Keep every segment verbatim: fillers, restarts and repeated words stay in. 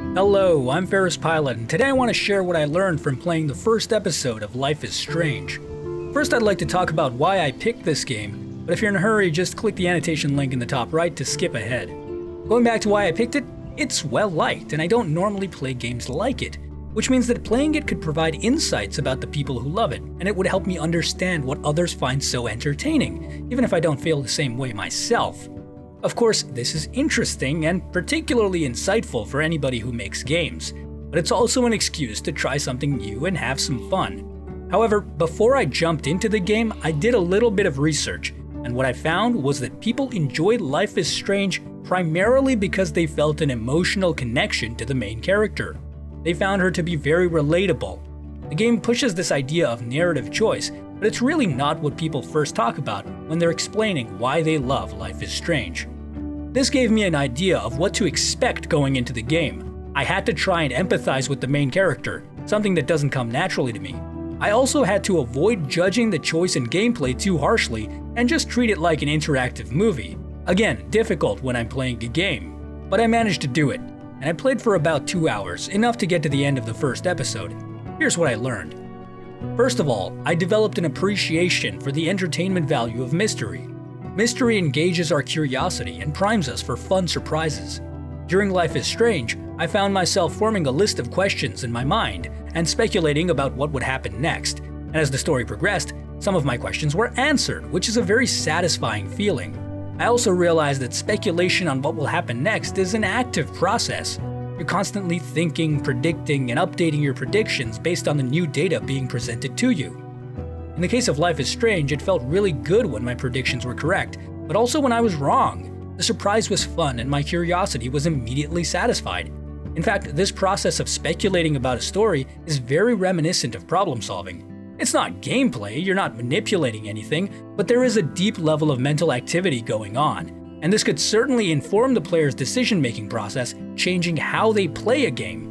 Hello, I'm Ferris Pilot, and today I want to share what I learned from playing the first episode of Life is Strange. First, I'd like to talk about why I picked this game, but if you're in a hurry, just click the annotation link in the top right to skip ahead. Going back to why I picked it, it's well-liked, and I don't normally play games like it, which means that playing it could provide insights about the people who love it, and it would help me understand what others find so entertaining, even if I don't feel the same way myself. Of course, this is interesting and particularly insightful for anybody who makes games, but it's also an excuse to try something new and have some fun. However, before I jumped into the game, I did a little bit of research, and what I found was that people enjoyed Life is Strange primarily because they felt an emotional connection to the main character. They found her to be very relatable. The game pushes this idea of narrative choice, but it's really not what people first talk about when they're explaining why they love Life is Strange. This gave me an idea of what to expect going into the game. I had to try and empathize with the main character, something that doesn't come naturally to me. I also had to avoid judging the choice in gameplay too harshly and just treat it like an interactive movie. Again, difficult when I'm playing a game, but I managed to do it, and I played for about two hours, enough to get to the end of the first episode. Here's what I learned. First of all, I developed an appreciation for the entertainment value of mystery. Mystery engages our curiosity and primes us for fun surprises. During Life is Strange, I found myself forming a list of questions in my mind and speculating about what would happen next. And as the story progressed, some of my questions were answered, which is a very satisfying feeling. I also realized that speculation on what will happen next is an active process. You're constantly thinking, predicting, and updating your predictions based on the new data being presented to you. In the case of Life is Strange, it felt really good when my predictions were correct, but also when I was wrong. The surprise was fun and my curiosity was immediately satisfied. In fact, this process of speculating about a story is very reminiscent of problem solving. It's not gameplay, you're not manipulating anything, but there is a deep level of mental activity going on, and this could certainly inform the player's decision-making process, changing how they play a game.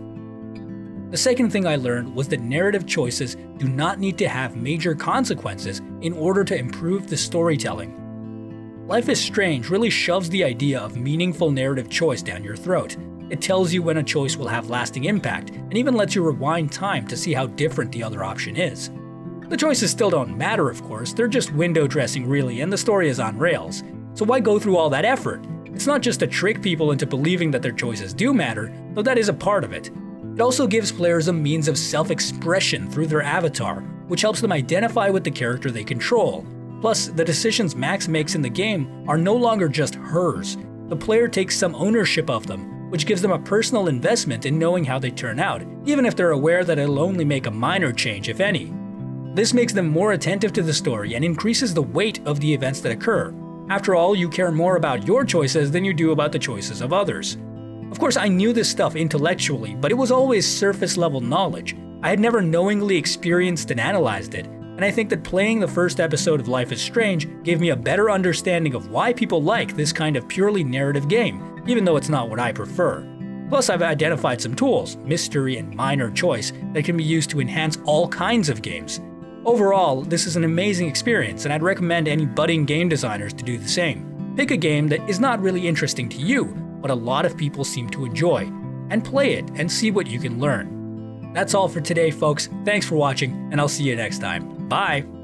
The second thing I learned was that narrative choices do not need to have major consequences in order to improve the storytelling. Life is Strange really shoves the idea of meaningful narrative choice down your throat. It tells you when a choice will have lasting impact, and even lets you rewind time to see how different the other option is. The choices still don't matter, of course, they're just window dressing really, and the story is on rails. So why go through all that effort? It's not just to trick people into believing that their choices do matter, though that is a part of it. It also gives players a means of self-expression through their avatar, which helps them identify with the character they control. Plus, the decisions Max makes in the game are no longer just hers. The player takes some ownership of them, which gives them a personal investment in knowing how they turn out, even if they're aware that it'll only make a minor change, if any. This makes them more attentive to the story and increases the weight of the events that occur. After all, you care more about your choices than you do about the choices of others. Of course, I knew this stuff intellectually, but it was always surface-level knowledge. I had never knowingly experienced and analyzed it, and I think that playing the first episode of Life is Strange gave me a better understanding of why people like this kind of purely narrative game, even though it's not what I prefer. Plus, I've identified some tools, mystery and minor choice, that can be used to enhance all kinds of games. Overall, this is an amazing experience, and I'd recommend any budding game designers to do the same. Pick a game that is not really interesting to you, but a lot of people seem to enjoy, and play it and see what you can learn. That's all for today, folks. Thanks for watching, and I'll see you next time. Bye!